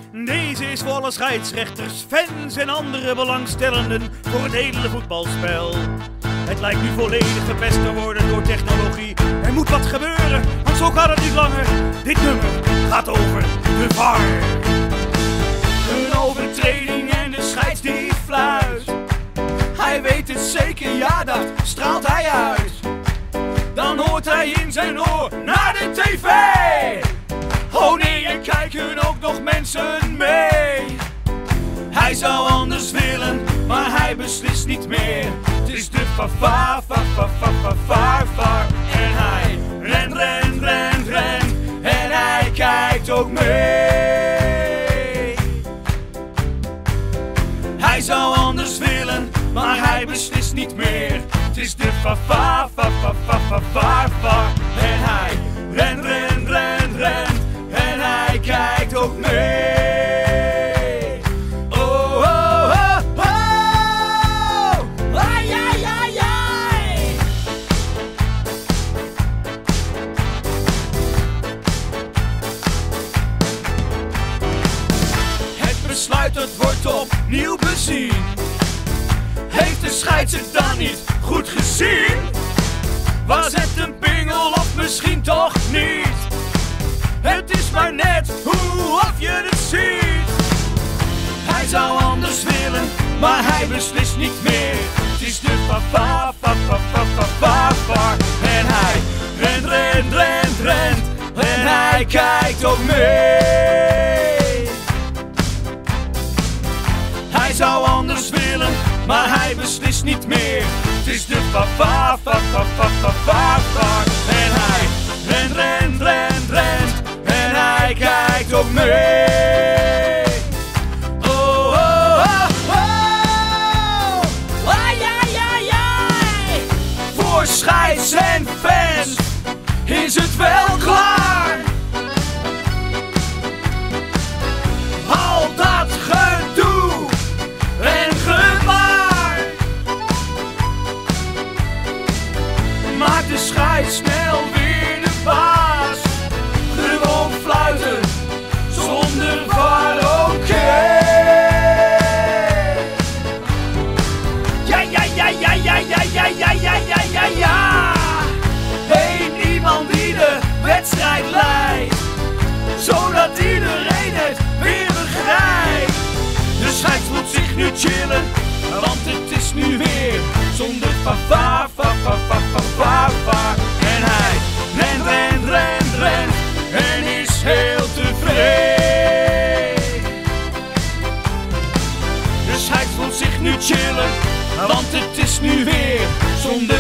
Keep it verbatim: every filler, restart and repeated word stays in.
Deze is voor alle scheidsrechters, fans en andere belangstellenden voor het hele voetbalspel. Het lijkt nu volledig verpest te worden door technologie. Er moet wat gebeuren, want zo gaat het niet langer. Dit nummer gaat over de V A R. Een overtreding en de scheids die fluit. Hij weet het zeker, ja dat straalt hij uit. Dan hoort hij in zijn oor naar de tv. Oh nee, er kijken ook nog mensen mee. Hij zou anders willen, maar hij beslist niet meer. Het is de va va va va va va va va. En hij rent, rent, rent, rent. En hij kijkt ook mee. Hij zou anders willen, maar hij beslist niet meer. Het is de va va va va va va va va. En hij rent, rent, rent, rent. En hij kijkt ook mee. Oh, oh, oh, oh. Ai, ai, ai, ai. Het besluit, het wordt opnieuw bezien. Heeft de scheids het dan niet goed gezien? Was het een pingel of misschien toch niet? Het is maar net hoe of je het ziet. Hij zou anders willen, maar hij beslist niet meer. Het is de va va va va va va va va. En hij rent, rent, rent, rent. En hij kijkt ook mee. Hij zou anders willen, maar hij beslist niet meer. Het is de va va va va va va va va. En hij rent, rent, rent, rent. En hij kijkt ook mee. Oh, oh, oh, oh. Ai, ai, ai, ai. Voor scheids en fans is het wel klaar. Al dat gedoe en gevaar. Maak de scheids snel weer de baas. Gewoon fluiten, zonder V A R, oké. Ja, ja, ja, ja, ja, ja, ja, ja, ja, ja, ja, ja. Eén iemand die de wedstrijd leidt, zodat iedereen het weer begrijpt. De scheids moet zich nu chillen, want het is nu weer zonder va va va va va va va va. En hij rent, rent, rent, rent. En is heel tevreden. De scheids moet zich nu chillen, want het is nu weer zonder